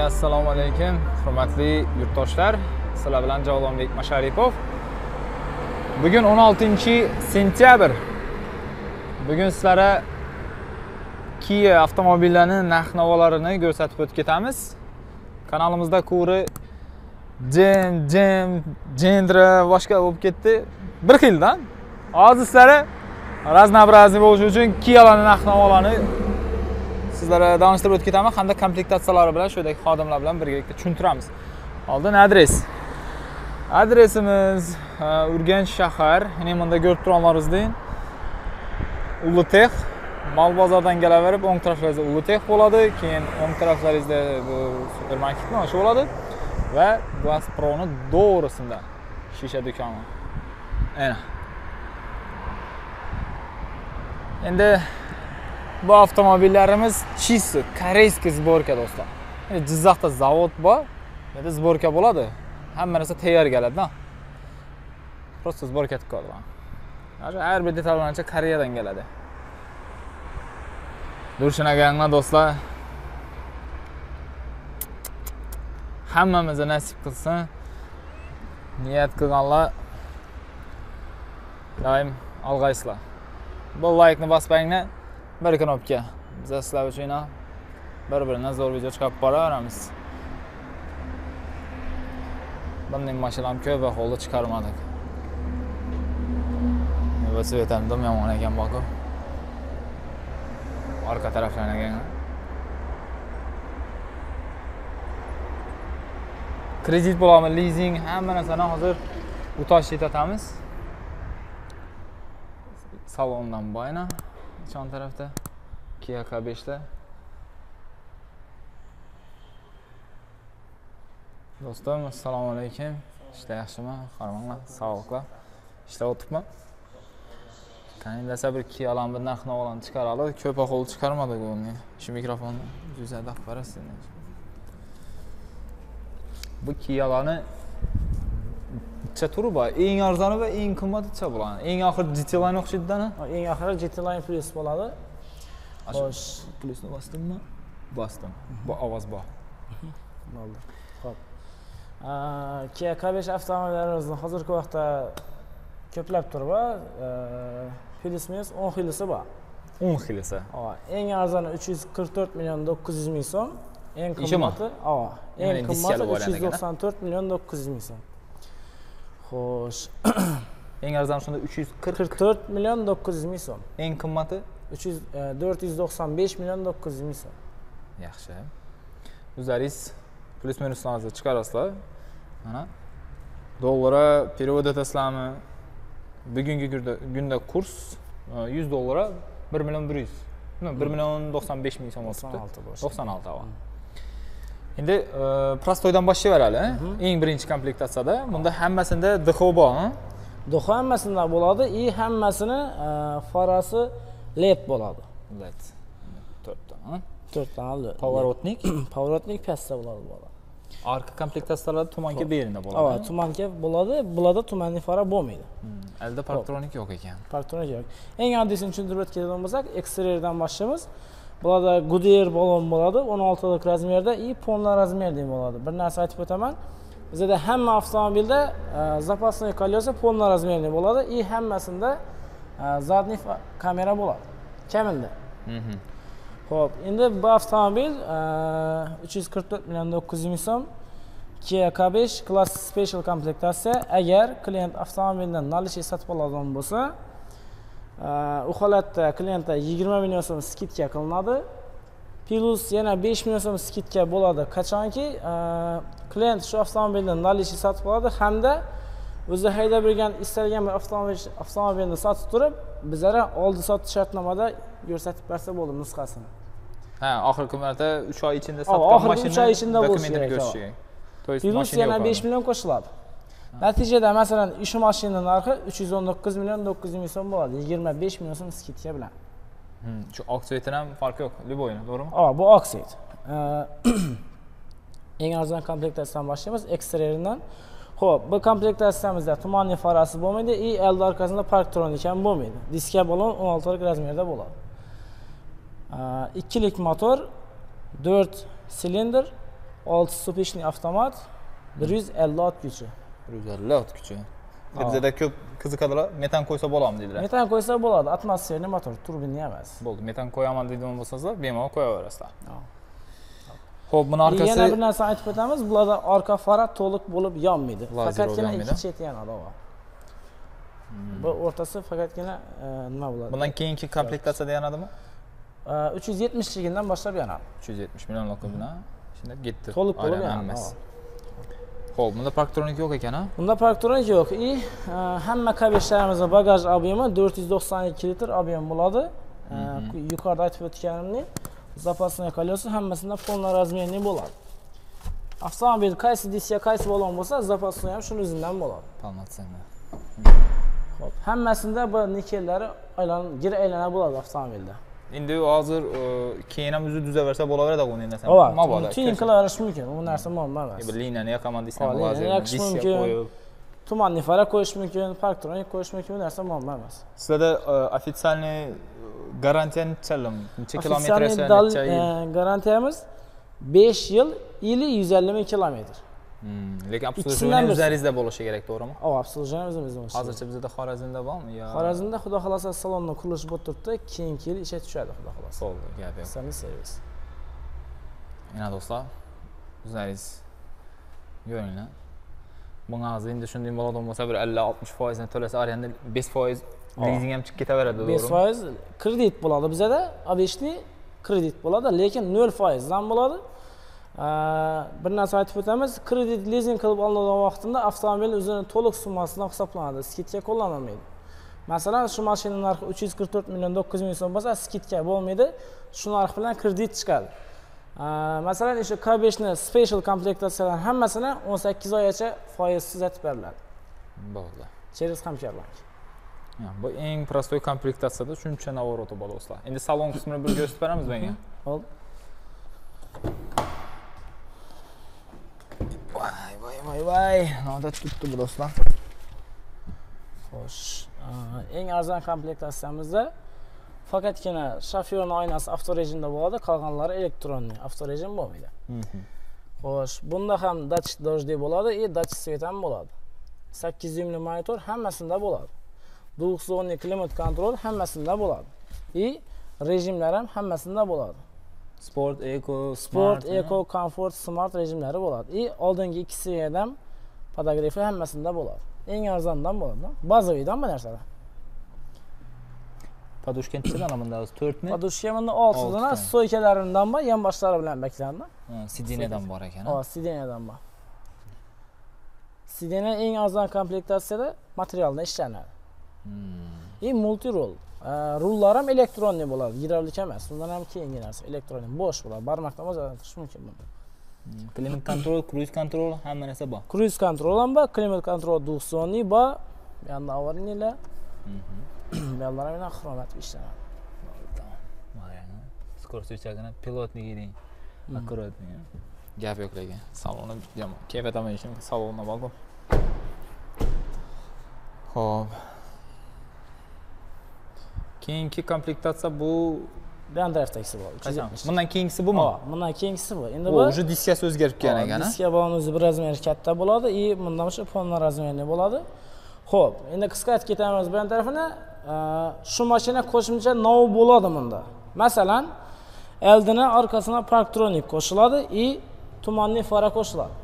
Assalomu alaykum, hurmatli yurtdoshlar. Sizlar bilan Javlonbek Masharipov. Bugun 16-sentyabr. Bugun sizlarga Kia avtomobillarining narx-navolarini ko'rsatib o'tib ketamiz. Kanalimizda ko'ri Jendra boshqa bo'lib ketdi. Bir xildan. Hozir sizlarga raznoобразный bo'lishi uchun Kialarning narx-navolarini sizlarga tanishtirib o'tib ketaman hamda komplektatsiyalari bilan shunday xodimlar bilan birgalikda tushuntiramiz. Oldin adresimiz Urganch shahar. Mana bunda ko'rib turganlaringizdek Ulutech Mol bozordan kelaverib o'ng taraflaringizda Ulutech bo'ladi, keyin o'ng taraflaringizda bu supermarket mana shu bo'ladi va Gazpromning to'g'risida shisha do'koni. Ana. Endi bu avtomobillarimiz чисто koreyskiy sborka do'stlar. Jizzaxda zavod bor, endi sborka bo'ladi. Hamma narsa tayyor keladi-da. Просто sborka qiladi. Har bir detallarcha Koreyadan keladi. Durshinaganlar do'stlar. Hammamizga nasib qilsin. Niyat qilganlar doim olg'aysizlar. Bu like-ni bosbanglar. Bir knopka. Biz sizlar uchun bir-biridan zo'r video chiqarib boraveramiz. Bunday mashinalar ko'p aholi chiqarmadik. Velosipedimda yomon ekan boku. Arka taraflarına ekan. Kredit bo'ladimi, leasing, hamma narsani hozir o'tash etamiz. Salondan boyna. Çan tarafta Kia K5'te. Do'stim, assalomu alaykum. İşte yaxshimi? Qarmanglar, sog'liqlar. İşte o'tibmi? Qanday bir Kialarni bir narx-navolarni chiqaradi. Ko'p aholi chiqarmadi buni. Shu mikrofonni yuzada qarasizlar. Bu Kialarni ikkita turi bor. Eng arzoni va eng qimmati chiqa bo'ladi. Eng oxir GT Line o'xshaydi-da. Eng oxiri GT Line Plus bo'ladi. Xo'sh, plusni bosdimmi? Bosdim. Bu ovoz bor. Bo'ldi. Xo'p. Kia K5 avtomobillarimizni hozirgi vaqtda ko'plab turi bor. Plus minus 10 xilisi bor. 10 xilisi. Eng arzoni 344 million 900 ming so'm. Eng qimmati, eng qimmati 394 million 900 ming so'm. Xo'sh. Eng arzon shunda 344 million 900 ming so'm. Eng qimmati 495 million 900 ming so'm. Yaxshi. O'zlaringiz plus minuslarni chiqarasizlar. Mana dollara перевод etasizlarmi? Bugungi kunda kurs 100 dollara 1 million 100. 1 million 95 ming so'm bo'libdi. 96 ava. Endi prostoydan boshlayveraylik. Eng birinchi komplektatsiyada bunda hammasida DXO bor. DXO hammasida bo'ladi, hammasini farasi LED bo'ladi. LED. 4 ta. 4 ta LED. Поворотник, Поворотник pastda bo'ladi. Arka komplektatsiyalarda tumanka berinda bo'ladi. Tumanka bo'ladi, bularda tumanli fara bo'lmaydi. Alda parktronik yo'q ekan. Parktronik yo'q. Eng oddiysini tushuntirib o'tgan bo'lsak, eksterierdan boshlaymiz. Bularda Goodyear balon bo'ladi, 16 lik razmerda, polna razmerda bo'ladi. Bir narsa aytib o'taman. Bizda hamma avtomobilda запасной колеса polna razmerda bo'ladi, hammasida zadniy kamera bo'ladi. Kamida. Xo'p, endi bu avtomobil 344 million 900 ming so'm. Kia K5 Class Special komplektatsiya. Agar klient avtomobildan nalish sotib oladigan bo'lsa, u holatda klientga 20 million so'm skidka qilinadi. Plus yana 5 million so'm skidka bo'ladi. Qachonki klient shu avtomobildan nalish sotib oladi hamda o'zi haydab yurgan istalgan bir avtomobilni sotib turib, bizlara oldi sotish shartnomada ko'rsatib bersa bo'ldi nusxasini. Oxirgi marta 3 oy ichida sotgan mashina 3 oy ichida bo'lishi kerak. Plus yana 5 million qo'shiladi. Natijada masalan, shu mashinaning narxi 319 million 900 ming so'm bo'ladi. 25 million so'm skidka bilan. Shu oksiydan ham farqi yo'q, liboyni, to'g'rimi? Bu oksid. Eng arzon komplektatsiyadan boshlaymiz, eksterierdan. Xo'p, bu komplektatsiyamizda tumanli farasi bo'lmaydi, eld arkasida parktronik ham bo'lmaydi. Diska balon 16 lik razmerda bo'ladi. 2 lik motor, 4 silindr, 6 stupechli avtomat, 150 ot kuchi. 150 ot kuchi. Bizda ko'p qiziqadilar, metan qo'ysa bo'ladimi dedilar. Metan qo'ysa bo'ladi, atmosferli motor, turbinli emas. Bo'ldi, metan qo'yaman deydigan bo'lsangiz, bemalol qo'yaverasizlar. Xo'p, buni orqasi yana bir narsa aytib o'tamiz, bularda orqa fara to'liq bo'lib yonmaydi. Faqatgina ikki cheti yonadi. Bu o'rtasi faqatgina nima bo'ladi? Bundan keyingi komplektatsiyada yonadimi? 370 chigindan boshlab yonadi. 370 millionlik bilan shunday ketdi. To'liq bo'lib yonadi. Xo'p, bunda parktronik yo'q ekan-a? Bunda parktronik yo'q. Hamma kabinalarimizda bagaj ob'emi 492 litr ob'em bo'ladi. Yuqorida aytib o'tganimdek, запасной колеса hammasida полный размерli bo'ladi. Avtomobil qaysi diska, qaysi balon bo'lsa, запасной ham shuni o'zidan bo'ladi. Polnotsiyami. Xo'p, hammasida bu nikellari gir aylana bo'ladi avtomobilda. Endi hozir keyin ham o'zi tuzaversa bo'laveradi uni narsa. Mabodo. Keyin qilaverish mumkin. U narsa muammo emas. Bir liniyani yoqaman desam bo'ladi. Diska qo'yib, tumanli fara qo'yish mumkin, parktronik qo'yish mumkin, bu narsa muammo emas. Sizlarda ofitsialniy garantiya necha kilometr esa? Garantiyamiz 5 yil 150 ming kilometr. Lekin obslujirovание o'zlaringizda bo'lishi kerak, to'g'rimi? Obslujirovание o'zimizda bo'lishi. Hozircha bizda Xorazmda bormi yo? Xorazmda xudo xolasa salonni qurilishi bo'lib turibdi, keyingi yil ishga tushadi xudo xolasa. Bo'ldi, gap yo'q. Sami servis. Yana do'stlar, o'zlaringiz ko'ringlar. Bunga hozir endi shunday bo'ladigan bo'lsa, bir 50-60% ni to'lasa, arenda 5% lizing ham chiqib ketaveradi, to'g'rimi? 5% kredit bo'ladi bizda, obeshli kredit bo'ladi, lekin 0% dan bo'ladi. Bir narsa aytib o'tamiz, kredit lizing qilib olinadigan vaqtida avtomobil o'zining to'liq summasidan hisoblanadi, skidka qo'llanilmaydi. Masalan, shu mashina narxi 344 million 900 ming so'm bo'lsa, skidka bo'lmaydi, shu narx bilan kredit chiqadi. Masalan, o'sha K5 ni special komplektatsiyalar hammasini 18 oygacha foizsiz aytib beriladi. Bo'ldi. Через hamkorlar. Bu eng prostoy komplektatsiyada shuncha navoroti bor do'stlar. Endi salon qismini bir ko'rsatib beramiz menga. Bo'ldi. Voy, nodat tutdi bu do'stlar. Xo'sh, eng arzon komplektatsiyamizda faqatgina shofyorning oynasi avtorejimda bo'ladi, qolganlari elektronli, avtorejim bo'lmaydi. Xo'sh, bunda ham datchik dojli bo'ladi, datchik svet ham bo'ladi. 8 dyumli monitor hammasida bo'ladi. Duxzonli klimat kontrol hammasida bo'ladi. Rejimlar ham hammasida bo'ladi. Sport, Eco, Comfort, Smart rejimlari bo'ladi. Oldingi ikkisiga ham podogrefi hammasida bo'ladi. Eng arzondan bo'ladi. Bazaviydan bu narsalar. Podushka nechadan bunda 4 mi? Podushka bunda 6 dan, stoykalaridan bor, yonboshlari bilan beklandi. Sideniyadan bor ekan. Sideniyadan bor. Sideniya eng arzon komplektatsiyada materialda ishlanadi. Multi roll. Rullar ham elektronli bo'ladi, gidravlik emas. Undan ham keyingi narsa elektronli, bo'sh bo'ladi. Barmoqdan o'zgartirish mumkin bunda. Klimat kontrol, cruise kontrol hamma narsa bor. Cruise kontrol ham bor, klimat kontrol duxzonli bor. Bu yerda avariylar. Bu yerlar ham xromat ishlanadi. Tamam. Mana skorostichagini pilotniga deng. Akkuratni. Gap yo'q lekin. Salonni yomon. Kayfiyat ham ishim salonni borku. Xo'p. Keyingi komplektatsiya bu Drive'dagisi bor. 370. Bundan keyingisi bumi? Bundan keyingisi bu. Endi bu o'zi diskasi o'zgarib ketgan ekan. Diska balon o'zi bir razmer katta bo'ladi, bundan o'sha polna razmerli bo'ladi. Xo'p, endi qisqa aytib ketamiz bu tarafini. Shu mashina qo'shimcha nov bo'ladi bunda. Masalan, oldini orqasına parktronik qo'shiladi, tumanli fara qo'shiladi.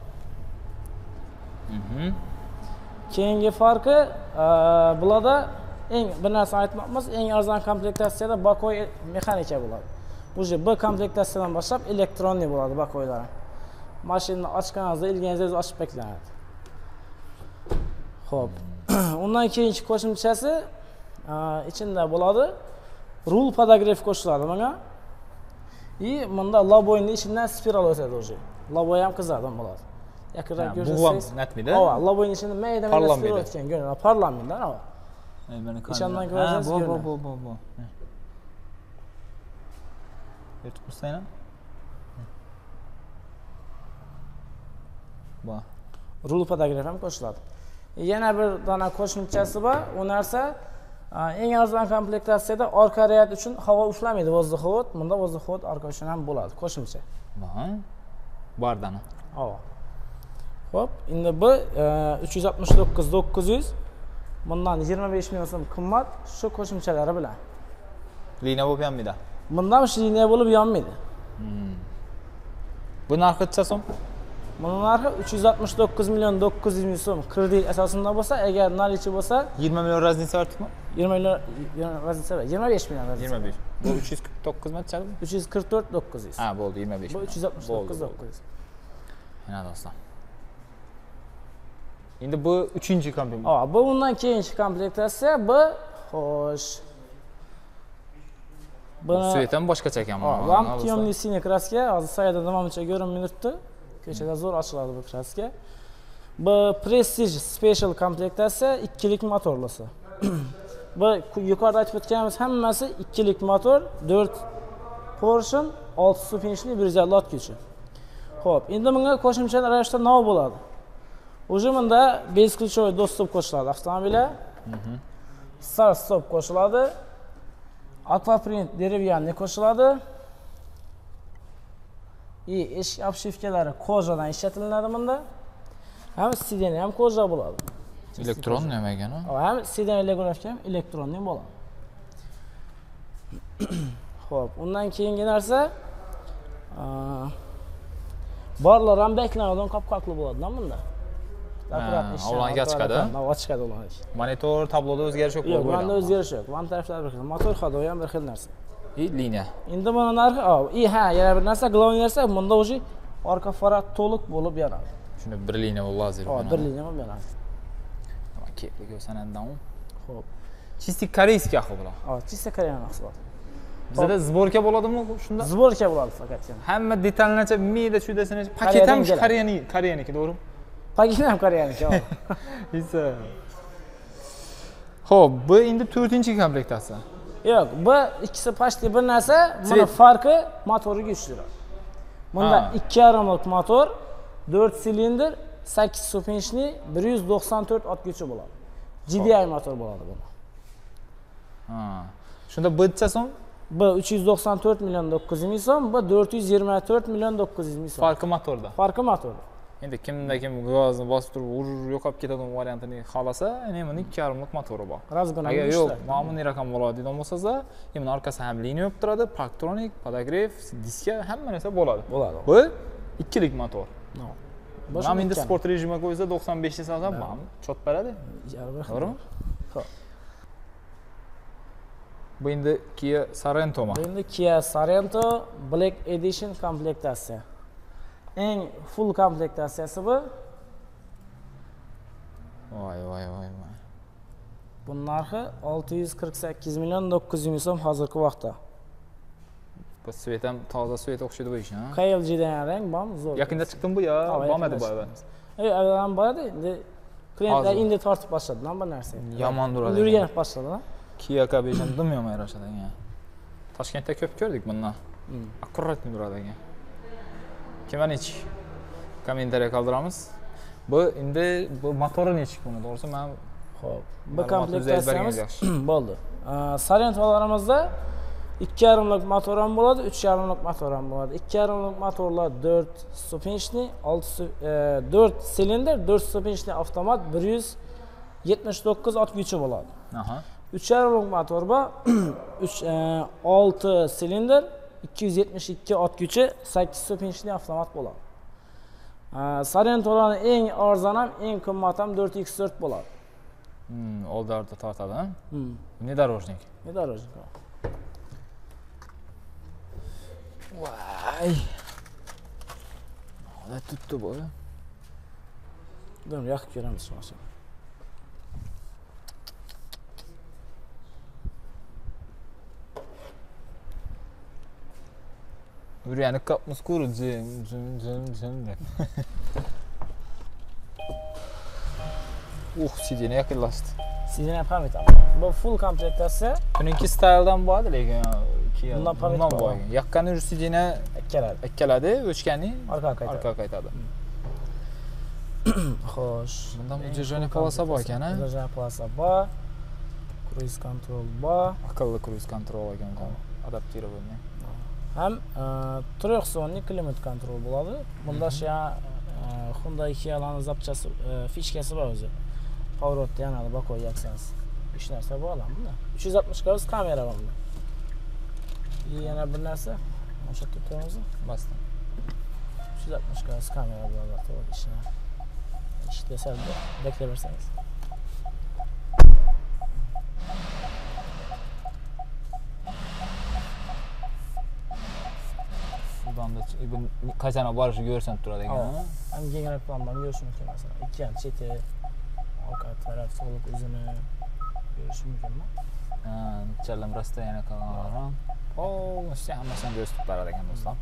Keyingi farqi bularda eng bir narsa aytmoqmiz, eng arzon komplektatsiyada bakoy mexanika bo'ladi. Уже bu komplektatsiyadan boshlab elektronli bo'ladi bakoylar. Mashinani ochganingizda ilgingizni ochib beklanadi. Xo'p. Undan keyingi qo'shimchasi ichida bo'ladi. Rul podogref qo'shiladi bunga. Bunda laboyning ichidan spiral o'tadi o'zi. Laboy ham qizardan bo'ladi. Yaqinroq ko'rsangiz, natmida. laboyning ichidan mayda-mayda spiral o'tgan ko'rinadi. Parlamentdan, İçinden göreceğiz görünüyor. Bu. Yetib qo'ysanglar. Bu. Rul podogref ham qo'shiladi. Yana bir dona qo'shimchasi bor. U narsa eng arzon komplektatsiyada orqa rayat uchun havo uflamaydi, vozdukhovod. Bunda vozdukhovod orqa uchun ham bo'ladi, qo'shimcha. Bardani. Hop. Hop, endi bu 369 900 bundan 25 million so'm qimmat shu qo'shimchalari bilan. Liniya bo'lib yonmaydi. Bundan shu liniya bo'lib yonmaydi. Bu narxi necha so'm? Buning narxi 369 million 900 ming so'm kredit asosida bo'lsa, agar nalichi bo'lsa 20 million raznica ortiqmi? 20 million raznica, 25 million raznica. 25. Bu 349 mi chiqadi? 344 900. Ha, bo'ldi, 25. Bu 369 900. Mana do'stlar. Endi bu 3-komplekt. Bu undan keyingi komplektatsiya, bu xo'sh. Buni Svetam boshqacha ekan. Bu ham temniy siniy kraska, hozir sayda namoyish ko'rinmay turibdi. Ko'chada zo'r ochiladi bu kraska. Bu Prestige Special komplektatsiya 2lik motorlisi. Bu yuqorida aytib o'tganimiz hammasi 2lik motor, 4 portion, 6 stupinchli 150 ot kuchi. Xo'p, endi bunga qo'shimcha ravishda nima bo'ladi? O'zi bunda bezключевой доступ qo'shiladi avtomobilga. Start stop qo'shiladi. Aquaprint derevyanniy qo'shiladi. Eshik obshivkalari kojadan ishlatiladi bunda. Ham sideni ham koja bo'ladi. Elektron nima ekan? Ham siden elektronka ham elektronning bo'ladi. Xo'p, undan keyingi narsa borlar ham beklardan qop-qopli bo'ladi-da bunda. Ularga chiqadi. Chiqadi ularga. Monitor, tabloda o'zgarish yo'q. Yo'q, bunda o'zgarish yo'q. Van taraflar bir xil. Motor xodoyi ham bir xil narsa. Liniya. Endi buni narxi, yana bir narsa, glowing narsa, bunda o'zi orqa faraq to'liq bo'lib yonadi. Shuni bir liniya lazer bilan. Bir liniya bo'lib yonadi. Tamam, keyifli ko'rsanandan. Xo'p. Чисто koreyskiy ahli bular. Чисто Koreya mahsulot. Bizda zborka bo'ladimi shunda? Zborka bo'ladi faqat. Hamma detallarcha meda chudasini paket ham Koreyaniki, to'g'rimi? Paket ham Koreyaniki. Esa. Xo'p, bu endi 4-komplektatsiya. Yo'q, bu ikkisi pashti bir narsa, buni farqi motori kuchliroq. Bunda 2.5lik motor, 4 silindr, 8 stupinchli, 194 ot kuchi bo'ladi. GDI motor bo'ladi bunda. Shunda bu necha so'm? Bu 394 million 900 ming so'm, bu 424 million 900 ming so'm. Farqi motorda. Farqi motorda. Endi kim gazni bosib turib yo'qolib ketadigan variantini xolasa, endi buni 2.5lik motori bor. Agar yo'q, ma'muriy raqam bo'ladi degan bo'lsangiz, endi orqasi ham liniya bo'lib turadi, parktronik, podograf, diska hamma narsa bo'ladi. Bu 2lik motor. Mana endi sport rejimiga qo'ysa 95 ta solsam, mana chot beradi. To'g'rimi? Xo'p. Bu endi Kia Sorento mi? Bu endi Kia Sorento Black Edition komplektatsiya. Eng full komplektatsiyasi bu. Voy. Buning narxi 648 million 900 ming so'm hozirgi vaqtda. Bu svet ham toza svet o'xshaydi bu ish, ha? KLG degan rang bormi? Zo'r. Yaqinda chiqdim bu yo, bo'lmadi bu avval. Avval boradi, endi klientlar endi tortib boshladi bu narsa. Yomon duradi. Yurgan boshladi. Kia K5 ham dim yomon yarashadi ekan. Toshkentda ko'p ko'rdik bundan. Akkurat duradi ekan. Kimga nechik? Kommentariya qoldiramiz. Bu endi bu motori nechik buni, to'g'risi men xo'p. Bu komplektatsiyamiz bo'ldi. Sorentolarimizda 2.5lik motor ham bo'ladi, 3.5lik motor ham bo'ladi. 2.5lik motorlar 4 stupinchli, 4 silindr, 4 stupinchli avtomat 179 ot kuchi bo'ladi. 3.5lik motor bor, 6 silindr, 272 ot kuchi, 8 stupinchli avtomat bo'ladi. Sorentolaning eng arzon ham, eng qimmat ham 4x4 bo'ladi. Oldi-orda tortadi, ha? Внедорожник. Внедорожник. Vay. Holat tutdi bu. Dur, yoqib ko'ramiz shu mashina. Yurganlik qapmiz ko'ru, jim. Sideni yaqinlashdi. Sideni ham pamyat. Bu full komplektatsiya. Buniki styledan bo'ladi, lekin bundan pamyat bor. Yaqqani sideni ikkaladi, o'chgani orqa qaytadi. Xo'sh, bundan jajani polasa bor ekan, ha? Jajani polasa bor. Cruise control bor. Aqlli cruise control ekan, adaptирование. Ham Trexonli klimat kontrol bo'ladi. Bunda shu Hyundai Kia'larning zapchasi, fichkasi bor o'zi. Поворотda yana boqib qo'yasiz. 3 narsa bor bunda. 360 gradus kamera bor bunda. Yana bir narsa, o'sha tutamiz. Bastım. 360 gradus kamera bor to'g'ri ishni. İşte sen de bekleyebilirsiniz. Buradan da kaçana barışı görsen turada ekan. Hem genel plandan görüş mümkün mesela. İki yan çeti, arka taraf, soluk uzunu görüş mümkün mü? Çarlam rasta yana kalan. Oo, işte hammasini göz tutar ekan dostlar.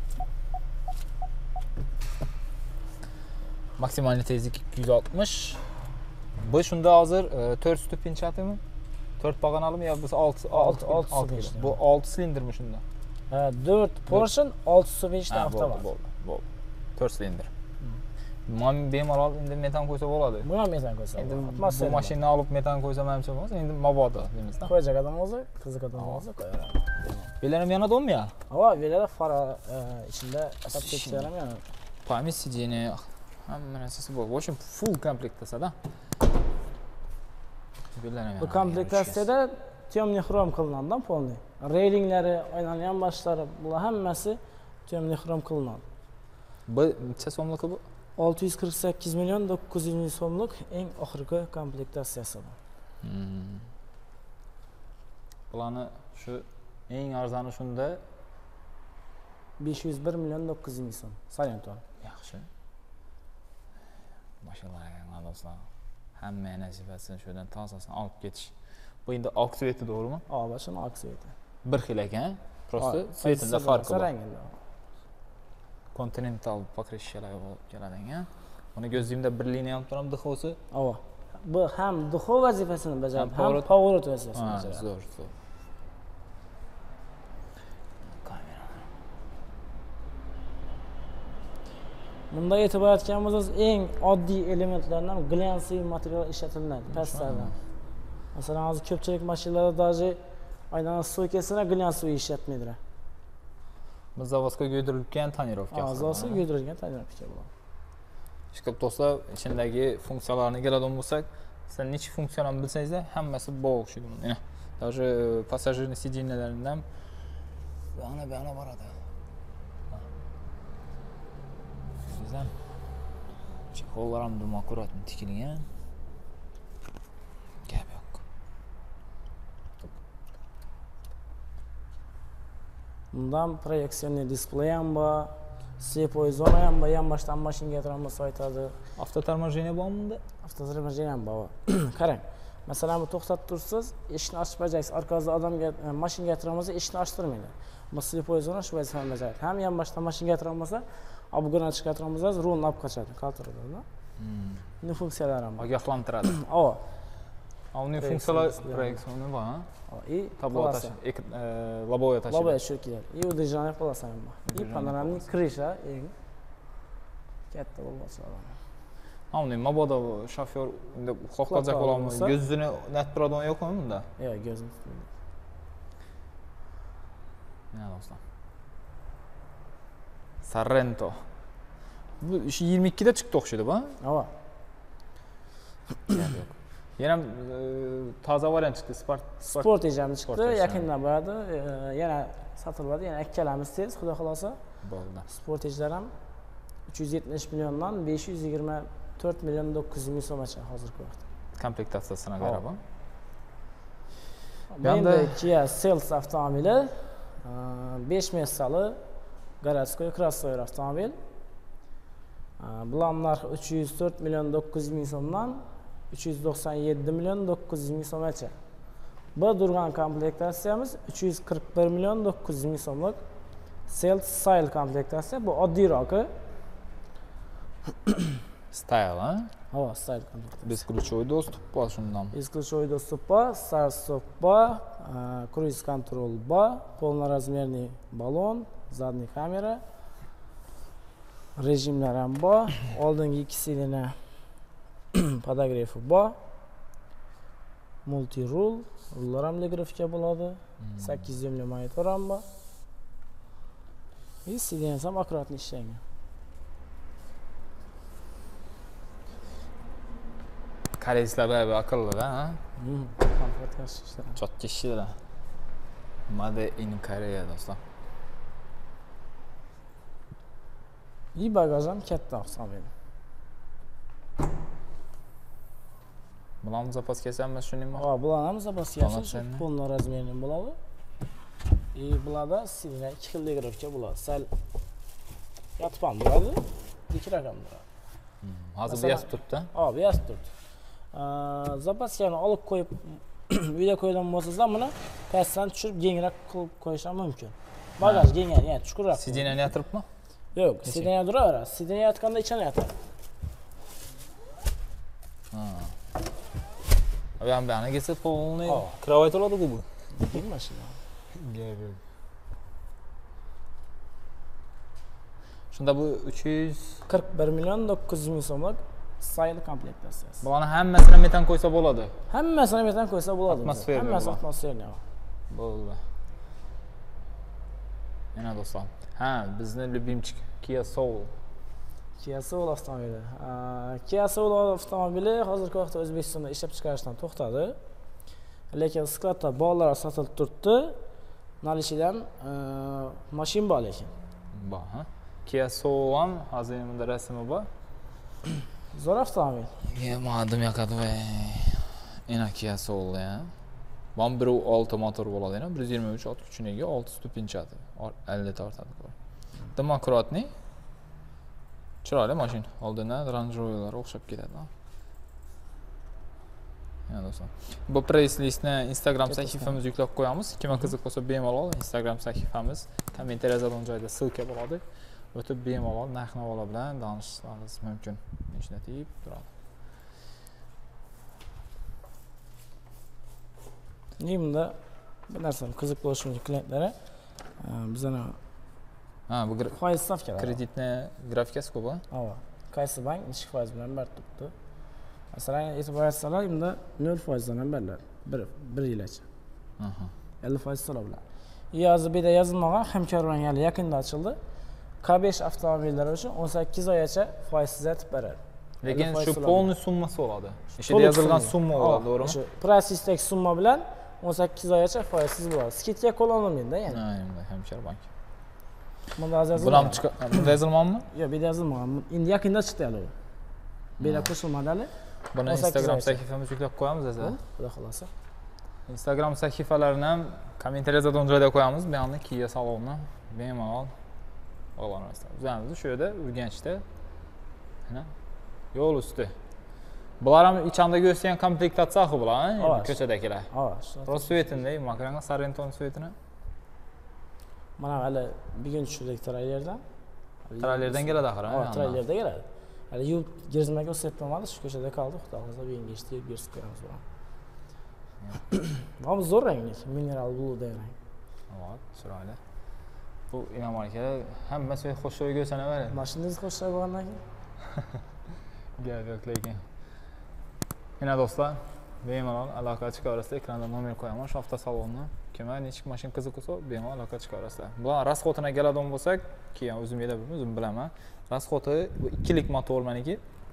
Maksimal tezlik 260. Bu shunda hozir 4 stupin chatimi? 4 bag'analimi yo biz 6 bu 6 silindrmi shunda? 4 Porsche 6 stupinchli avtomat. Bo'ldi. 4 silindr. Men bemalol endi metan qo'ysa bo'ladi. Buni ham metan qo'ysa bo'ladi. Endi bu mashinani olib metan qo'ysam ham bo'lmasa, endi mabodo deymizda. Qo'yacak odam bo'lsa, qiziq odam bo'lsa qo'yaveradi. Belar ham yanadimi ya? Ha, belar fara ichida sapcheklar ham yana. Pamять сиденья. Hamma narsasi bor. В общем, full komplektasida. Bu komplektatsiyada temniy xrom qilinadi, polniy. Reylinglari, oynaning yonboshlari, bular hammasi temniy xrom qilinadi. Bu necha so'mlik bu? 648 milyon 900 ming so'mlik eng oxirgi komplektatsiyasi bu. Bularni shu eng arzoni shunda 501 milyon 900 ming so'm. Salyanton. Yaxshi. Mashinlarga do'stlar. Hamma nasibasini shundan tozasini olib ketish. Bu endi oq sveti to'g'rimi? Ha, shuni oq sveti. Bir xil ekan. Prosta svetida farqi bor. Rangida. Continental покрещалар bo'lib keladi ekan. Uni ko'zimda bir liniya olib turaman dixosi. Ha. Bu ham dixo vazifasini bajaradi, ham поворот vazifasini bajaradi. Zo'r. Bunda e'tibor etganimiz eng oddiy elementlardan glansiy material ishlatiladi pastlarda. Masalan, hozir ko'pchilik mashinalarda даже aynan stoykasini glansiy ishlatmaydilar. Bu zavozga go'ydirilgan tonirovka. Zavozga go'ydirilgan tonirovka bo'ladi. Ishqilib do'stlar, ichindagi funksiyalarni keladigan bo'lsak, siz necha funksiyalarni bilsangiz, hammasi bor o'xshaydi. Mana даже passajirni sideniyalaridan bana boradi. Sizlar chexollar ham dum akkuratni tikilgan. Gap yo'q. Bundan proyeksionli displey ham bor, slepoy zona ham bor, yonboshdan mashinaga turamiz aytadi. Avtotormojeniya bormi bunda? Avtotormojeniya ham bor. Qarang, masalan, bu to'xtatib tursiz, eshikni ochib qo'yasiz, orqasida odamga mashinaga turamiz, eshikni ochtirmaydi. Bu slepoy zona shu vazifani bajaradi. Ham yonboshdan mashinaga turamiz, obgona chiqartiramiz, rulni olib qochadi, qaltiradi. Buni funksiyalari ham bor. Ogohlantiradi. O. Uning funksiyalari proyeksioni bor, ha? И tablо лобовое tashi. Лобовое tushib keladi. И udержание polasi ham bor. И panoramik krysha eng katta bo'lmoqchi odam. Uni mabodo shofyor unda xohlajak bo'ladimi? Ko'zini nat turadigan yo'qmi bunda? Yo'q, ko'zini tutmaydi. Mana do'stlar. Sorrento. Bu 22 da chiqdi o'xshaydi bu. Ha. Yana toza variant chiqdi, sport ejami chiqdi, yaqinda boradi, yana sotiladi, yana ikkalamiz tez, xudo xolosa. Bo'ldi. Sport ejlar ham 370 milliondan 524 million 900 ming so'mgacha hozirgi vaqtda. Komplektatsiyasini qarab. Bunda Kia Seltos avtomobili 5 messali городской crossover avtomobil. Bular narxi 304 million 900 ming so'mdan 397 million 900 ming so'mgacha. Bu durgan komplektatsiyamiz 341 million 900 ming so'mlik Seltos Style komplektatsiya. Bu oddiyroqi. Style, ha? Ha, Style komplektatsiya. Бесключевой доступ bor shundan. Бесключевой доступ bor, start stop bor, cruise control bor, полноразмерный balon, задний kamera, rejimlar ham bor, oldingi ikki silina podogrefi bor, multi rul, rullar ham legrafika bo'ladi, 8 zoomli monitor ham bor. Sideniyasi ham akkuratni ishlangan. Koreyslar bayağı akıllı ha. Komfort yaxshi ishlaydi. Çok kişiler. Made in Korea dostlar. İyi bagaj ham katta avtomobil. Bularni zapas kesanmi shuningmi? Bular ham zapas kelsin, Polnoценный. polno razmerli bo'ladi. Bularda sidra 2 xil degrovka bo'ladi. Sal yotib ham bo'ladi, dikroq ham bo'ladi. Hozir Masalan- yasib turibdi. Bu yasib turibdi. Zapaskani olib qo'yib uyda qo'ygan bo'lsangiz, buni pastdan tushirib kengroq qilib qo'yish ham mumkin. Bagaj kengayadi, ya'ni chuqurroq. Sideniyani yatırıbmı? Yo'q, sidenya turaveradi. Sidenya yotganda ichini yotadi. Ben bana gelse polni kravayt oladi bu. Değil mashina. Gel. Shunda bu 300 41 milyon 900 ming so'mlik sayli komplektatsiyasi. bularni hammasini metan qo'ysa bo'ladi. Hammasini metan qo'ysa bo'ladi. Atmosferli Hammasi bo'ladi. atmosferli. Bo'ldi. Yana do'stlar. Ha, bizni любимчик Kia Soul. Kia Soul avtomobili. Kia Soul avtomobili hozirgi vaqtda O'zbekistonda ishlab chiqarishdan to'xtadi. Lekin skladda bog'lar sotilib turibdi. Nalishidan mashin bor lekin. Bor, ha. Kia Soul ham hozir bunda rasmi bor. Zo'r avtomobil. Yemadim yoqadi voy. Ena Kia Soul ya. 1.6 motor bo'ladi, 123 ot kuchiga ega, 6 stupinchadi. 50 tortadi. Demokratni. Chiroyli mashin. Oldindan Range Rover'lar o'xshab ketadi. Ya do'stlar. Bu press listni Instagram sahifamizga yuklab qo'yamiz. Kimga qiziq bo'lsa bemalol Instagram sahifamiz kommentariya joyida silka bo'ladi. O'tib bemalol narx-navolar bilan tanishishingiz mumkin. Ishlatib turadi. Bunda bir narsa qiziq bo'lishi mumkin klientlari. Bizning Bu foiz stavkalari. kreditni grafikasi ko'p, ha? Qaysi bank nechta foiz bilan berib turibdi? Masalan, e'tibor etsalar, bunda 0% dan ham beriladi. 1 yilgacha. 50% to'lov bilan. Hozir bu yerda yozilmagan hamkorlar hali yaqinda ochildi. K5 avtomobillari uchun 18 oygacha foizsiz aytib beradi. Lekin shu polni summasi bo'ladi. Ishida To'liq yozilgan summa. summa bo'ladi, to'g'rimi? Shu price listdagi summa bilan 18 oygacha foizsiz bo'ladi. Skidga qo'llanilmaydi-da, ya'ni. Aynan, hamkor bank. Bunda yozilmagan. Bular ham chiqadi. Bunda yozilmaganmi? Yo'q, bu yerda yozilmagan. Endi yaqinda chiqdi hali u. Bu yerda qo'shilmadali. Buni 18 Instagram oygacha. sahifamizga yuklab qo'yamiz esa. Xudo xolasa. Instagram sahifalarini ham kommentariyada joyda qo'yamiz. Bu yerni Kia salonni bemalol olamiz. O'zimiz shu yerda Urganchda. Mana yo'l usti. Bular ham ichindagi o'sgan komplektatsiya bular, ko'chadagilar. Rosvetinde, Makranga Sarenton Svetini. Mana hali bugun tushirdik traylerdan. Traylerdan keladi axir, ha? Traylerda keladi. Hali yub gezmaga o'sayotmadi, shu ko'chada qoldi. Xudo xolasa bugun geçti, berib qo'yamiz buni. Ham zo'r rangli, mineral blue degan rang. Chiroyli. Bu Imom aka hammasi xushro'y ko'rsanaveradi. Mashinangiz xushro'y bo'lgandan keyin gap yo'q lekin. Yana do'stlar, bemalol aloqa chiqarasizlar, ekranda nomer qo'yaman, shu avtosalonni. Kimga nechik mashin qiziq bo'lsa, bemalol aloqa chiqarasizlar. Bular rasxotini keladigan bo'lsak, keyin o'zim yeda o'zim bilaman. Rasxoti bu 2lik motor meniki.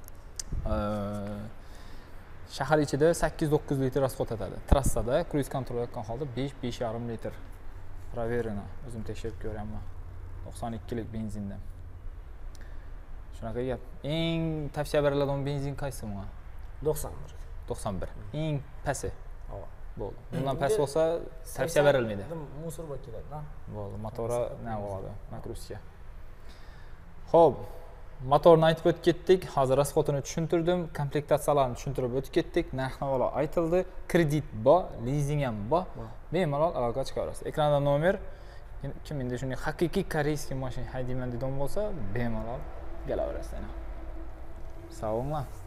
Shahar ichida 8-9 litr rasxot atadi. Trassada cruise control etgan holda 5-5,5 litr. Proverena, o'zim tekshirib ko'raman. 92lik benzindan. Shunaqa gap. Eng tavsiya beriladigan benzin qaysi bunga? 91. 91. Eng pasti. Bo'ldi. Bundan past bo'lsa tavsiya berilmaydi. Musor bo'lib keladi-da. Bo'ldi. Motori nima bo'ladi? Makruska. Xo'p, motorni aytib o'tib ketdik. Hozir rasxotini tushuntirdim, komplektatsiyalarni tushuntirib o'tib ketdik. Narx-navolar aytildi. Kredit bor, lizing ham bor. Bemalol aloqa chiqarasiz. Ekranda nomer. Kim endi shunday haqiqiy koreyskiy mashina haydayman degan bo'lsa, bemalol kelaverasiz. Sog' bo'linglar.